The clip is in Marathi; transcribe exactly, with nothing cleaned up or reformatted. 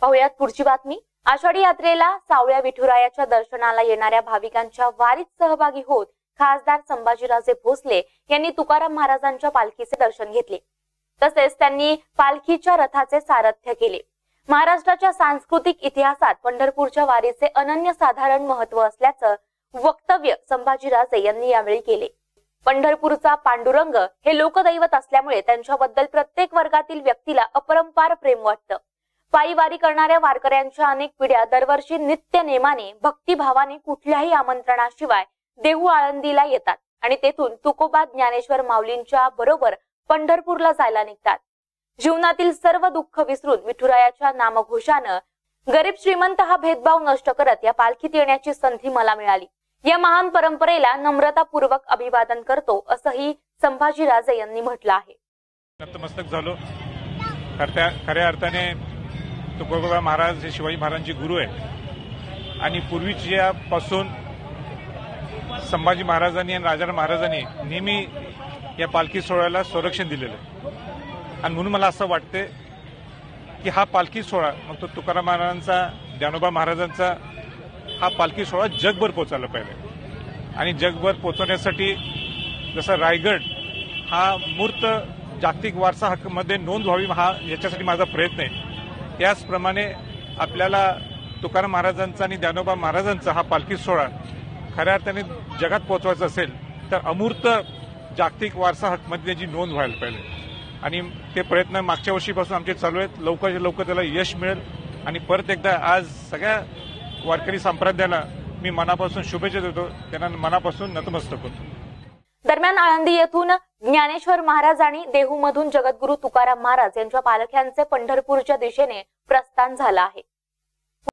पाहुयात पुढची बातमी। आषाढी यात्रेला सावळ्या विठुरायाच्या दर्शनाला येणाऱ्या भाविकांच्या वारीत सहभागी होत खासदार संभाजीराजे भोसले यांनी तुकाराम महाराजांच्या पालखीचे दर्शन घेतले। तसेच त्यांनी पालखीच्या रथाचे सारथ्य केले। महाराष्ट्राच्या सांस्कृतिक इतिहासात पंढरपूरच्या वारीचे अनन्यसाधारण महत्त्व असल्याचं वक्तव्य संभाजीराजे यांनी यावेळी केले। पंढरपूरचा पांडुरंग हे लोकदैवत असल्यामुळे त्यांच्याबद्दल प्रत्येक वर्गातील व्यक्तीला अपरंपार प्रेम वाटतं। पायी वारी करणाऱ्या वारकऱ्यांच्या अनेक पिढ्या दरवर्षी नित्य नेमाने भक्तिभावाने कुठल्याही आमंत्रणाशिवाय देहू आळंदीला येतात आणि तेथून तुकोबा ज्ञानेश्वर माऊलींच्या बरोबर पंढरपूरला जायला निघतात। जीवनातील सर्व दुःख विसरून विठुरायाच्या नामघोषानं गरीब श्रीमंत हा भेदभाव नष्ट करत या पालखीत येण्याची संधी मला मिळाली। या महान परंपरेला नम्रतापूर्वक अभिवादन करतो असंही संभाजीराजे यांनी म्हटलं आहे। नतमस्तक झालो। खऱ्या अर्थाने तुकोबा महाराज हे शिवाजी महाराजांचे गुरु आहे आणि पूर्वीच्या पासून संभाजी महाराजांनी आणि राजाराम महाराजांनी नेहमी या पालखी सोहळ्याला संरक्षण दिलेलं आहे आणि म्हणून मला असं वाटते की हा पालखी सोहळा मग तो तुकाराम महाराजांचा, ज्ञानोबा महाराजांचा हा पालखी सोहळा जगभर पोहोचायला पाहिजे आणि जगभर पोहोचवण्यासाठी जसं रायगड हा मूर्त जागतिक वारसा हक्कमध्ये नोंद व्हावी हा याच्यासाठी माझा प्रयत्न आहे। त्याचप्रमाणे आपल्याला तुकाराम महाराजांचा आणि ज्ञानोबा महाराजांचा हा पालखी सोहळा खऱ्या अर्थाने जगात पोहोचवायचा असेल तर अमूर्त जागतिक वारसा हक्कमध्ये त्याची नोंद व्हायला पाहिजे आणि ते प्रयत्न मागच्या वर्षीपासून आमचे चालू आहेत। लवकरात लवकर त्याला यश मिळेल आणि परत एकदा आज सगळ्या वारकरी संप्रदायाला मी मनापासून शुभेच्छा देतो, त्यांना मनापासून नतमस्तक होतो। दरम्यान आळंदी येथून ज्ञानेश्वर महाराज आणि देहूमधून जगद्गुरू तुकाराम महाराज यांच्या पालख्यांचे पंढरपूरच्या दिशेने प्रस्थान झालं आहे।